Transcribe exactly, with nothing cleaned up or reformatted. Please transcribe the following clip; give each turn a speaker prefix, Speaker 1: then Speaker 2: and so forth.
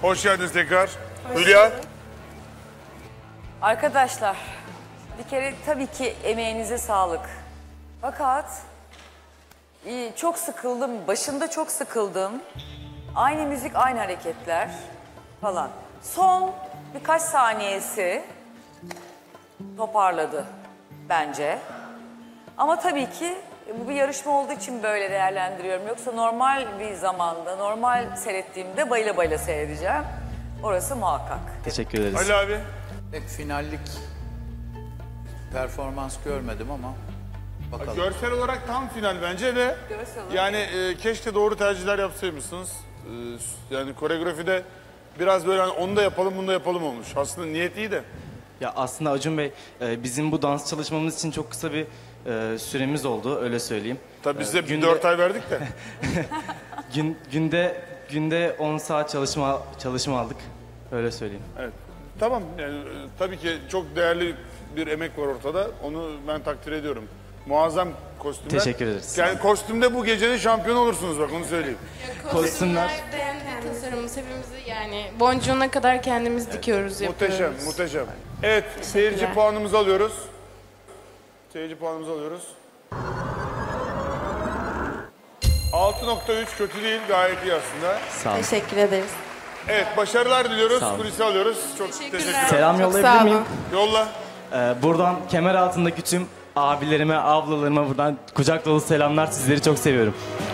Speaker 1: Hoş geldiniz tekrar. Hülya.
Speaker 2: Arkadaşlar, bir kere tabii ki emeğinize sağlık. Fakat e, çok sıkıldım, başında çok sıkıldım. Aynı müzik, aynı hareketler falan. Son birkaç saniyesi toparladı bence. Ama tabii ki bu bir yarışma olduğu için böyle değerlendiriyorum. Yoksa normal bir zamanda, normal seyrettiğimde bayıla bayıla seyredeceğim. Orası muhakkak.
Speaker 3: Teşekkür ederiz.
Speaker 1: Ali abi.
Speaker 4: Pek finallik performans görmedim ama bakalım.
Speaker 1: Görsel olarak tam final bence de.
Speaker 2: Görsel olarak.
Speaker 1: Yani e, keşke doğru tercihler yapsaymışsınız. E, yani koreografide biraz böyle hani onu da yapalım bunu da yapalım olmuş. Aslında niyet iyi de.
Speaker 3: Ya aslında Acun Bey, e, bizim bu dans çalışmamız için çok kısa bir e, süremiz oldu, öyle söyleyeyim.
Speaker 1: Tabii biz de
Speaker 3: E,
Speaker 1: bir dört ay verdik de.
Speaker 3: gün, günde günde on saat çalışma çalışma aldık, öyle söyleyeyim.
Speaker 1: Evet. Tamam yani e, tabii ki çok değerli bir emek var ortada. Onu ben takdir ediyorum. Muazzam kostümler.
Speaker 3: Teşekkür ederiz.
Speaker 1: Yani kostümde bu gecenin şampiyonu olursunuz bak onu söyleyeyim.
Speaker 3: Kostümler.
Speaker 5: Kendi tasarımımız hepimizi yani boncuğuna kadar kendimiz dikiyoruz, yapıyoruz.
Speaker 1: Muhteşem, muhteşem. Evet, seyirci puanımızı alıyoruz. Seyirci puanımızı alıyoruz. altı nokta üç kötü değil, gayet iyi aslında.
Speaker 3: Sağ olun.
Speaker 5: Teşekkür ederiz.
Speaker 1: Evet, başarılar diliyoruz.
Speaker 3: Sağ olun.
Speaker 1: Kulise alıyoruz. Çok teşekkürler.
Speaker 3: Selam
Speaker 5: Çok
Speaker 3: yollayabilir
Speaker 5: sağ
Speaker 3: miyim?
Speaker 5: olun.
Speaker 1: Yolla.
Speaker 3: E, buradan kemer altındaki tüm abilerime, ablalarıma buradan kucak dolu selamlar. Sizleri çok seviyorum.